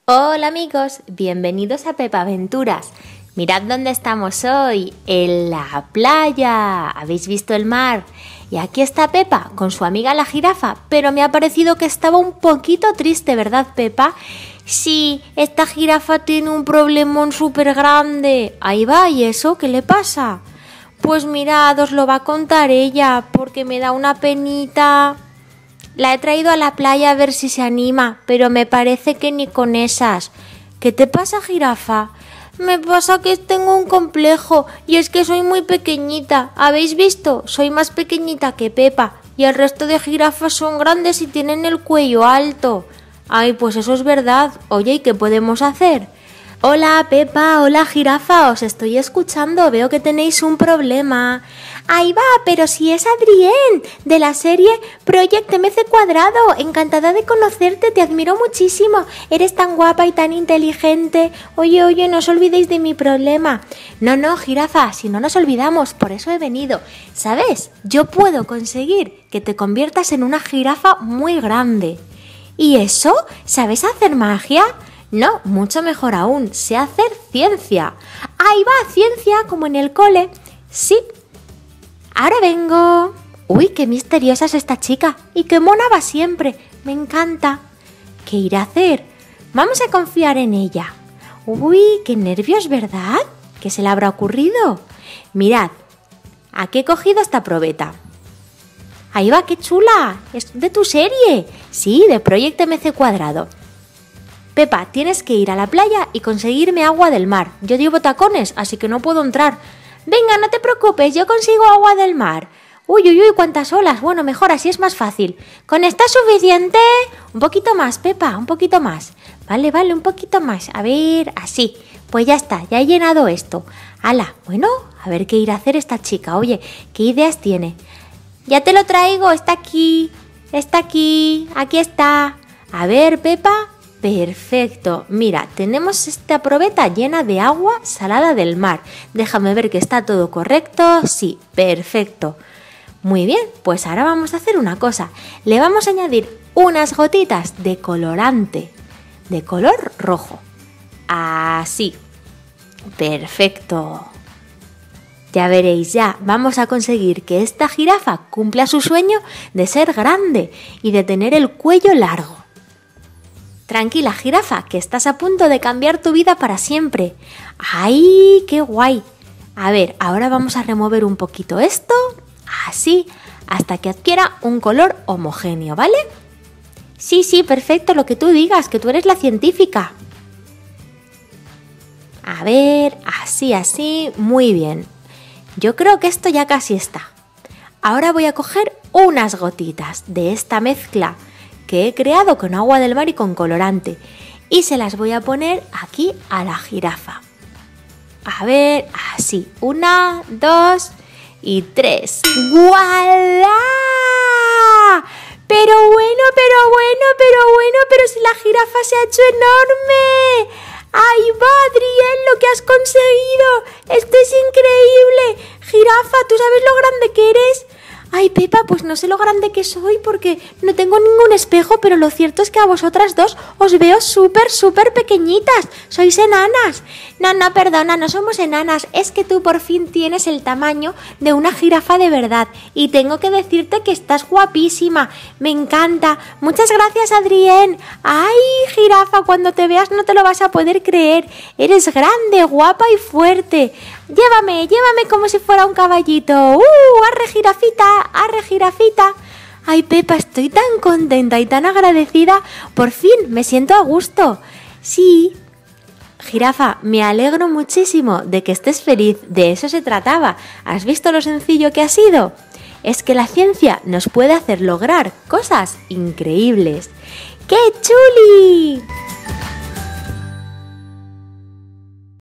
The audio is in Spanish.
Hola amigos, bienvenidos a Pepa Aventuras. Mirad dónde estamos hoy, en la playa. ¿Habéis visto el mar? Y aquí está Pepa con su amiga la jirafa, pero me ha parecido que estaba un poquito triste, ¿verdad, Pepa? Sí, esta jirafa tiene un problemón súper grande. Ahí va, ¿y eso qué le pasa? Pues mirad, os lo va a contar ella, porque me da una penita. La he traído a la playa a ver si se anima, pero me parece que ni con esas. ¿Qué te pasa, jirafa? Me pasa que tengo un complejo y es que soy muy pequeñita. ¿Habéis visto? Soy más pequeñita que Pepa y el resto de jirafas son grandes y tienen el cuello alto. Ay, pues eso es verdad. Oye, ¿y qué podemos hacer? Hola Pepa, hola jirafa, os estoy escuchando, veo que tenéis un problema. Ahí va, pero si es Adrienne, de la serie Project MC Cuadrado, encantada de conocerte, te admiro muchísimo, eres tan guapa y tan inteligente. Oye, no os olvidéis de mi problema. No, jirafa, si no nos olvidamos, por eso he venido. ¿Sabes? Yo puedo conseguir que te conviertas en una jirafa muy grande. ¿Y eso? ¿Sabes hacer magia? No, mucho mejor aún, sé hacer ciencia. Ahí va, ciencia, como en el cole. Sí. Ahora vengo. Uy, qué misteriosa es esta chica. Y qué mona va siempre. Me encanta. ¿Qué irá a hacer? Vamos a confiar en ella. Uy, qué nervios, ¿verdad? ¿Qué se le habrá ocurrido? Mirad, aquí he cogido esta probeta. Ahí va, qué chula. Es de tu serie. Sí, de Project MC Cuadrado. Pepa, tienes que ir a la playa y conseguirme agua del mar. Yo llevo tacones, así que no puedo entrar. Venga, no te preocupes, yo consigo agua del mar. Uy, cuántas olas. Bueno, mejor así es más fácil. ¿Con esta es suficiente? Un poquito más, Pepa, un poquito más. Vale, un poquito más. A ver, así. Pues ya está, ya he llenado esto. ¡Hala! Bueno, a ver qué irá a hacer esta chica. Oye, ¿qué ideas tiene? Ya te lo traigo, está aquí, aquí está. A ver, Pepa. Perfecto, mira, tenemos esta probeta llena de agua salada del mar. Déjame ver que está todo correcto. Sí, perfecto. Muy bien, pues ahora vamos a hacer una cosa. Le vamos a añadir unas gotitas de colorante de color rojo. Así. Perfecto. Ya veréis, ya vamos a conseguir que esta jirafa cumpla su sueño de ser grande y de tener el cuello largo. Tranquila, jirafa, que estás a punto de cambiar tu vida para siempre. ¡Ay, qué guay! A ver, ahora vamos a remover un poquito esto, así, hasta que adquiera un color homogéneo, ¿vale? Sí, perfecto, lo que tú digas, que tú eres la científica. A ver, así, muy bien. Yo creo que esto ya casi está. Ahora voy a coger unas gotitas de esta mezcla que he creado con agua del mar y con colorante y se las voy a poner aquí a la jirafa. A ver, así, 1, 2 y 3. ¡Guau! Pero bueno, pero si la jirafa se ha hecho enorme. ¡Ahí va, Adrienne, lo que has conseguido! ¡Esto es increíble! Jirafa, ¿tú sabes lo grande que eres? Ay, Pepa, pues no sé lo grande que soy porque no tengo ningún espejo, pero lo cierto es que a vosotras dos os veo súper pequeñitas. Sois enanas. No, perdona, no somos enanas. Es que tú por fin tienes el tamaño de una jirafa de verdad. Y tengo que decirte que estás guapísima. Me encanta. Muchas gracias, Adrienne. Ay, jirafa, cuando te veas no te lo vas a poder creer. Eres grande, guapa y fuerte. Llévame como si fuera un caballito. ¡Arre, jirafita! Ay, Pepa, estoy tan contenta y tan agradecida. Por fin, me siento a gusto. Sí. Jirafa, me alegro muchísimo de que estés feliz. De eso se trataba. ¿Has visto lo sencillo que ha sido? Es que la ciencia nos puede hacer lograr cosas increíbles. ¡Qué chuli!